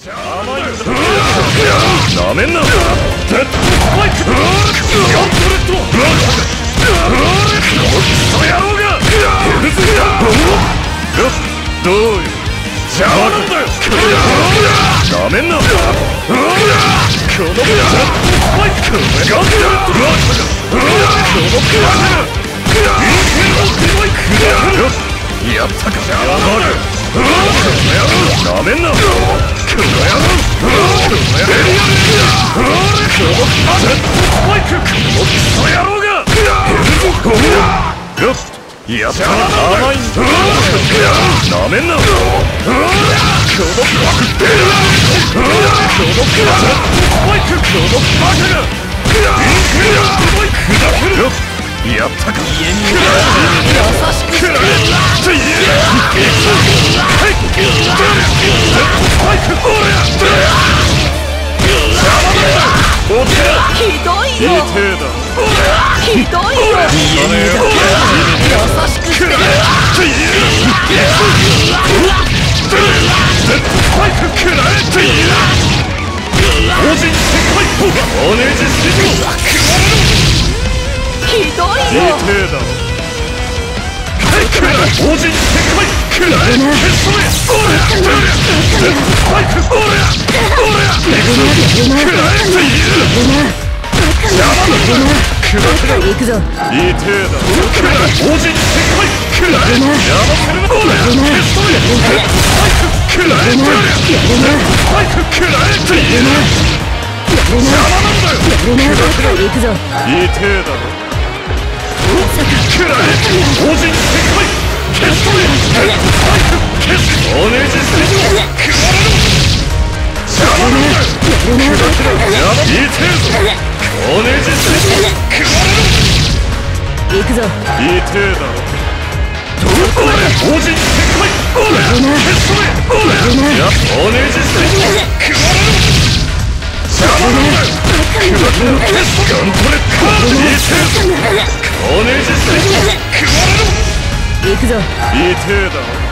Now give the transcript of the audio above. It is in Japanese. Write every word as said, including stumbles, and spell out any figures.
なめんな。どうよ。邪魔なんだよ。なめんな。このスパイクガンダやったか。なめんな。やった甘いんだ。なめんな。やったか。 ひどいよ。ひどいよ。優しくして。ひどいよ。行くぞ。いい程度。王子世界くらえ。やらせるな。おら。テストへ。スパイクくらえ。スパイクくらえ。邪魔なんだよ。行くぞ。いい程度。くらえ。王子世界。テストへ。スパイク。テスト。おねじせよ。くられろ。邪魔なんだよ。いい程度。おねじせよ。くられろ。行くぞ。いい程度。どこで王子世界。おら。テストへ。おら。おねじせよ。くられろ。邪魔なんだよ。テスト。ガントレッカー。いい程度。おねじせよ。くられろ。行くぞ。いい程度。